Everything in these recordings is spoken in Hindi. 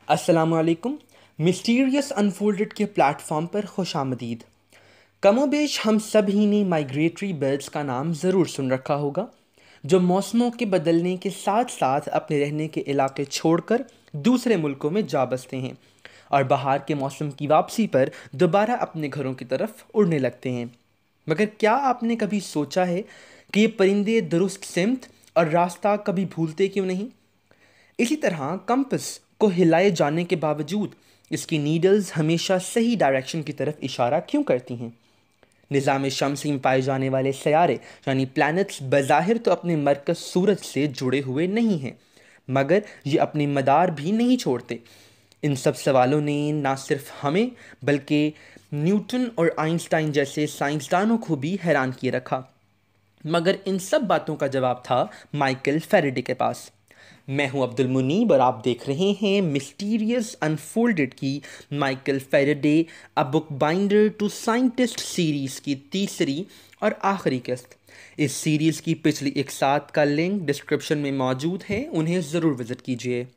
अस्सलामुअलैकुम। मिस्टीरियस अनफोल्डेड के प्लेटफॉर्म पर खुशामदीद। कमोबेश हम सभी ने माइग्रेटरी बर्ड्स का नाम ज़रूर सुन रखा होगा, जो मौसमों के बदलने के साथ साथ अपने रहने के इलाके छोड़कर दूसरे मुल्कों में जा बसते हैं और बाहर के मौसम की वापसी पर दोबारा अपने घरों की तरफ उड़ने लगते हैं। मगर क्या आपने कभी सोचा है कि ये परिंदे दुरुस्त सिमत और रास्ता कभी भूलते क्यों नहीं? इसी तरह कंपस को हिलाए जाने के बावजूद इसकी नीडल्स हमेशा सही डायरेक्शन की तरफ इशारा क्यों करती हैं? निज़ाम शम्सी में पाए जाने वाले सयारे यानी प्लैनेट्स बज़ाहिर तो अपने मरकज़ सूरज से जुड़े हुए नहीं हैं, मगर ये अपनी मदार भी नहीं छोड़ते। इन सब सवालों ने ना सिर्फ हमें बल्कि न्यूटन और आइंस्टाइन जैसे साइंसदानों को भी हैरान किए रखा। मगर इन सब बातों का जवाब था माइकल फैराडे के पास। मैं हूं अब्दुल मुनीब और आप देख रहे हैं मिस्टीरियस अनफोल्डेड की Michael Faraday a book binder to scientist series की तीसरी और आखिरी किस्त। इस सीरीज़ की पिछली एक साथ का लिंक डिस्क्रिप्शन में मौजूद है, उन्हें ज़रूर विज़िट कीजिए।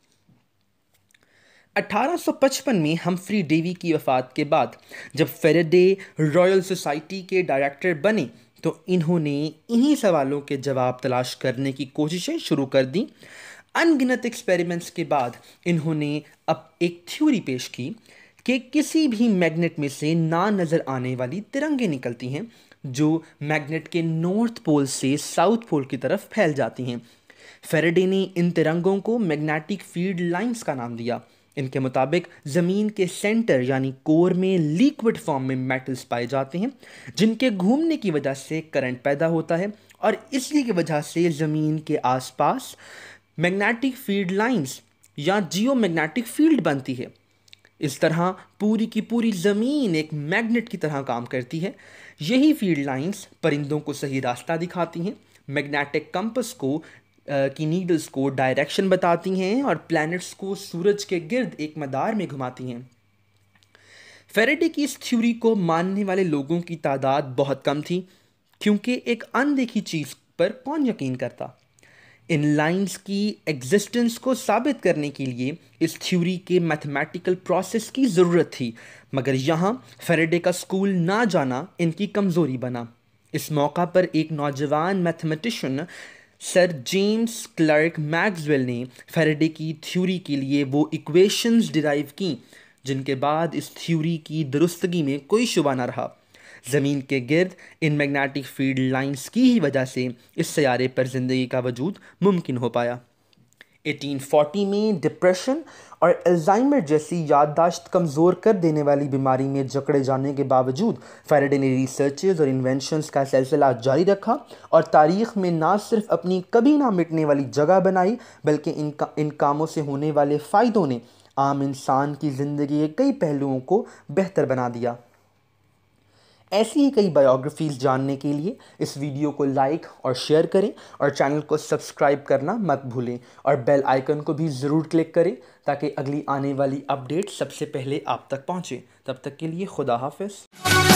1855 में हम्फ्री डेवी की वफ़ात के बाद जब फैराडे रॉयल सोसाइटी के डायरेक्टर बने तो इन्होंने इन्हीं सवालों के जवाब तलाश करने की कोशिशें शुरू कर दी। अनगिनत एक्सपेरिमेंट्स के बाद इन्होंने अब एक थ्योरी पेश की कि किसी भी मैग्नेट में से ना नज़र आने वाली तिरंगे निकलती हैं जो मैग्नेट के नॉर्थ पोल से साउथ पोल की तरफ फैल जाती हैं। फैराडे ने इन तिरंगों को मैग्नेटिक फील्ड लाइंस का नाम दिया। इनके मुताबिक ज़मीन के सेंटर यानी कोर में लिक्विड फॉर्म में मेटल्स पाए जाते हैं जिनके घूमने की वजह से करंट पैदा होता है और इसी की वजह से ज़मीन के आसपास मैग्नेटिक फील्ड लाइंस या जियोमैग्नेटिक फील्ड बनती है। इस तरह पूरी की पूरी ज़मीन एक मैग्नेट की तरह काम करती है। यही फील्ड लाइंस परिंदों को सही रास्ता दिखाती हैं, मैग्नेटिक कंपस को की नीडल्स को डायरेक्शन बताती हैं और प्लैनेट्स को सूरज के गिर्द एक मदार में घुमाती हैं। फैराडे की इस थ्योरी को मानने वाले लोगों की तादाद बहुत कम थी, क्योंकि एक अनदेखी चीज़ पर कौन यकीन करता। इन लाइंस की एग्जिस्टेंस को साबित करने के लिए इस थ्योरी के मैथमेटिकल प्रोसेस की ज़रूरत थी, मगर यहाँ फैराडे का स्कूल ना जाना इनकी कमज़ोरी बना। इस मौका पर एक नौजवान mathematician sir James Clerk Maxwell ने फैराडे की थ्योरी के लिए वो इक्वेशंस डिराइव की जिनके बाद इस थ्योरी की दुरुस्तगी में कोई शुबा ना रहा। ज़मीन के गिर्द इन मैग्नेटिक फील्ड लाइंस की ही वजह से इस सयारे पर ज़िंदगी का वजूद मुमकिन हो पाया। 1840 में डिप्रेशन और अल्जाइमर जैसी याददाश्त कमज़ोर कर देने वाली बीमारी में जकड़े जाने के बावजूद फैराडे ने रिसर्चेस और इन्वेंशंस का सिलसिला जारी रखा और तारीख़ में ना सिर्फ अपनी कभी ना मिटने वाली जगह बनाई, बल्कि इन कामों से होने वाले फ़ायदों ने आम इंसान की ज़िंदगी के कई पहलुओं को बेहतर बना दिया। ऐसी ही कई बायोग्राफीज़ जानने के लिए इस वीडियो को लाइक और शेयर करें और चैनल को सब्सक्राइब करना मत भूलें और बेल आइकन को भी ज़रूर क्लिक करें ताकि अगली आने वाली अपडेट सबसे पहले आप तक पहुंचे। तब तक के लिए खुदा हाफिज़।